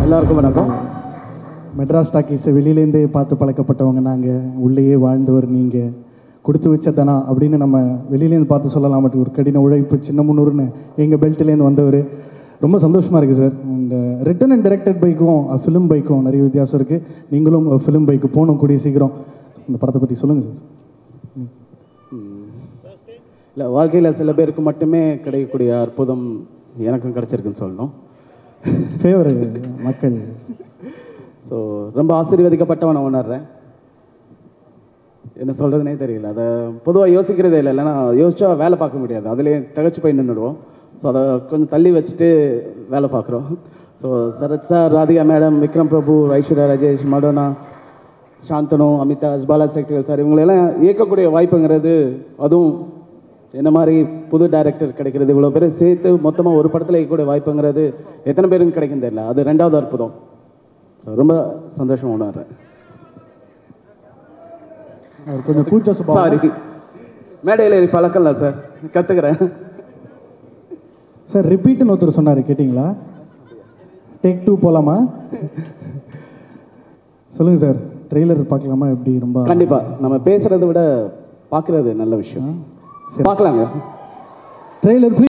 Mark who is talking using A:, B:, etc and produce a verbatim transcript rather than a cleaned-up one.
A: எல்லாருக்கும் வணக்கம்.
B: மெட்ராஸ் டாக்கீஸை வெளியிலேருந்தே பார்த்து பழக்கப்பட்டவங்க நாங்கள், உள்ளேயே வாழ்ந்தவர் நீங்கள், கொடுத்து வச்சதானா அப்படின்னு நம்ம வெளியிலேருந்து பார்த்து சொல்லலாம். மட்டும் ஒரு கடின உழைப்பு சின்ன முன்னூறுன்னு எங்கள் பெல்ட்லேருந்து வந்தவர். ரொம்ப சந்தோஷமாக இருக்குது sir. And written and directed பைக்கும் ஃபிலிம் பைக்கும் நிறைய வித்தியாசம் இருக்குது. நீங்களும் ஃபிலிம் பைக்கு போகணும் கூடிய சீக்கிரம். இந்த படத்தை பற்றி சொல்லுங்கள் சார்.
A: இல்லை, வாழ்க்கையில் சில பேருக்கு மட்டுமே கிடைக்கக்கூடிய அற்புதம் எனக்கும் கிடச்சிருக்குன்னு சொல்லணும்.
B: ஃபேவர் மக்கள்.
A: ஸோ ரொம்ப ஆசீர்வதிக்கப்பட்டவன் நான் உணர்றேன். என்ன சொல்கிறதுனே தெரியல. அதை பொதுவாக யோசிக்கிறதே இல்லை. இல்லைன்னா யோசிச்சா வேலை பார்க்க முடியாது, அதுலேயே தகச்சு போய் நின்றுடுவோம். ஸோ அதை கொஞ்சம் தள்ளி வச்சுட்டு வேலை பார்க்குறோம். So Sarath sir, Radhika madam, Vikram Prabhu, Aishwarya Rajesh, Madonna, Shanthanu, Amitash, Balaji Sakthivel sir, இவங்களெல்லாம் இயக்கக்கூடிய வாய்ப்புங்கிறது, அதுவும் என்ன மாதிரி புது டைரக்டர் கிடைக்கிறது, இவ்வளோ பேர் சேர்த்து மொத்தமாக ஒரு படத்தில் இயக்கக்கூடிய வாய்ப்புங்கிறது எத்தனை பேருக்கு கிடைக்கும் தெரியல. அது ரெண்டாவது அற்புதம். ஸோ ரொம்ப சந்தோஷம் உணர்றேன்.
B: கொஞ்சம் கூச்ச சுபாவம்.
A: சாரி, மேடையில் ஏறி பழக்கம் இல்லை சார், கற்றுக்கிறேன்
B: சார். ரிப்பீட்னு ஒருத்தர் சொன்னார், கேட்டிங்களா? டேக் டூ போகலாமா? சொல்லுங்கள் சார். ட்ரெய்லர் பார்க்கலாமா? எப்படி? ரொம்ப
A: கண்டிப்பாக. நம்ம பேசுகிறத விட பார்க்குறது நல்ல விஷயம். பார்க்கலாங்க
B: ட்ரெய்லர்.